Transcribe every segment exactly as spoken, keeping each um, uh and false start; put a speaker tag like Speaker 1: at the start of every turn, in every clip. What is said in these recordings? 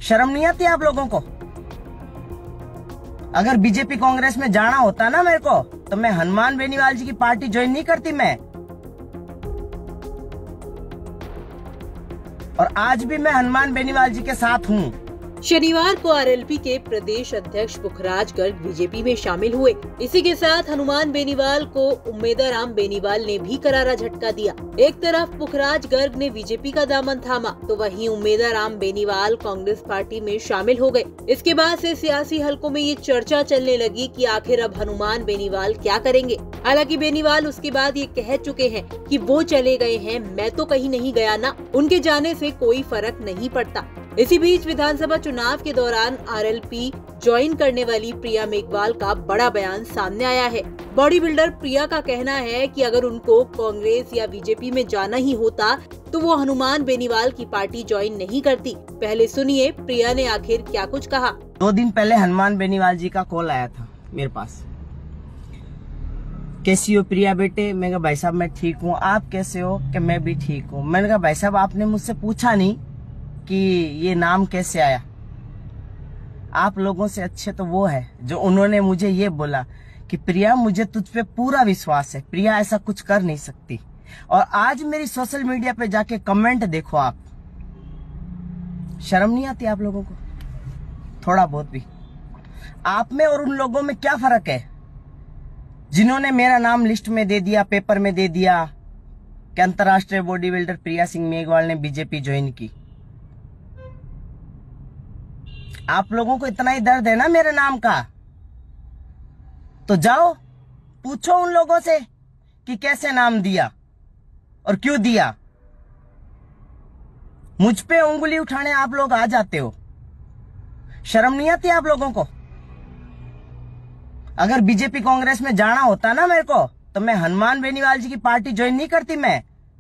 Speaker 1: शर्म नहीं आती आप लोगों को? अगर बीजेपी कांग्रेस में जाना होता ना मेरे को, तो मैं हनुमान बेनीवाल जी की पार्टी ज्वाइन नहीं करती मैं। और आज भी मैं हनुमान बेनीवाल जी के साथ हूँ।
Speaker 2: शनिवार को आरएलपी के प्रदेश अध्यक्ष पुखराज गर्ग बीजेपी में शामिल हुए। इसी के साथ हनुमान बेनीवाल को उम्मेदाराम बेनीवाल ने भी करारा झटका दिया। एक तरफ पुखराज गर्ग ने बीजेपी का दामन थामा, तो वहीं उम्मेदाराम बेनीवाल कांग्रेस पार्टी में शामिल हो गए। इसके बाद से सियासी हलकों में ये चर्चा चलने लगी कि आखिर अब हनुमान बेनीवाल क्या करेंगे। हालांकि बेनीवाल उसके बाद ये कह चुके हैं कि वो चले गए हैं, मैं तो कहीं नहीं गया ना, उनके जाने से कोई फर्क नहीं पड़ता। इसी बीच विधानसभा चुनाव के दौरान आरएलपी ज्वाइन करने वाली प्रिया मेघवाल का बड़ा बयान सामने आया है। बॉडी बिल्डर प्रिया का कहना है कि अगर उनको कांग्रेस या बीजेपी में जाना ही होता तो वो हनुमान बेनीवाल की पार्टी ज्वाइन नहीं करती। पहले सुनिए प्रिया ने आखिर क्या कुछ कहा।
Speaker 1: दो दिन पहले हनुमान बेनीवाल जी का कॉल आया था मेरे पास। कैसी हो प्रिया बेटे? मैं कहा भाई साहब मैं ठीक हूँ, आप कैसे हो? कि मैं भी ठीक हूँ। मैंने कहा भाई साहब आपने मुझसे पूछा नहीं कि ये नाम कैसे आया। आप लोगों से अच्छे तो वो है जो उन्होंने मुझे ये बोला कि प्रिया मुझे तुझ पे पूरा विश्वास है, प्रिया ऐसा कुछ कर नहीं सकती। और आज मेरी सोशल मीडिया पे जाके कमेंट देखो आप। शर्म नहीं आती आप लोगों को? थोड़ा बहुत भी। आप में और उन लोगों में क्या फर्क है जिन्होंने मेरा नाम लिस्ट में दे दिया, पेपर में दे दिया कि अंतर्राष्ट्रीय बॉडी बिल्डर प्रिया सिंह मेघवाल ने बीजेपी ज्वाइन की। आप लोगों को इतना ही दर्द है ना मेरे नाम का, तो जाओ पूछो उन लोगों से कि कैसे नाम दिया और क्यों दिया। मुझ पे उंगली उठाने आप लोग आ जाते हो। शर्म नहीं आती आप लोगों को? अगर बीजेपी कांग्रेस में जाना होता ना मेरे को, तो मैं हनुमान बेनीवाल जी की पार्टी ज्वाइन नहीं करती मैं।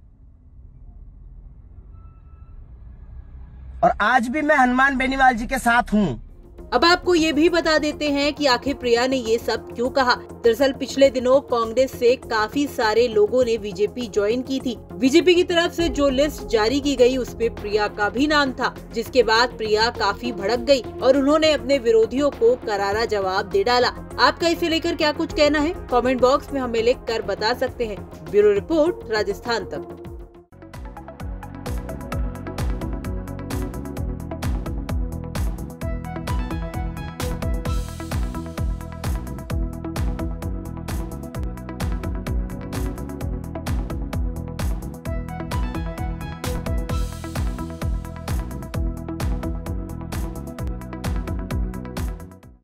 Speaker 1: और आज भी मैं हनुमान बेनीवाल जी के साथ हूँ।
Speaker 2: अब आपको ये भी बता देते हैं कि आखिर प्रिया ने ये सब क्यों कहा। दरअसल पिछले दिनों कांग्रेस से काफी सारे लोगों ने बीजेपी ज्वाइन की थी। बीजेपी की तरफ से जो लिस्ट जारी की गई उस पे प्रिया का भी नाम था, जिसके बाद प्रिया काफी भड़क गई और उन्होंने अपने विरोधियों को करारा जवाब दे डाला। आपका इसे लेकर क्या कुछ कहना है? कमेंट बॉक्स में हमें लिख कर बता सकते हैं। ब्यूरो रिपोर्ट, राजस्थान तक।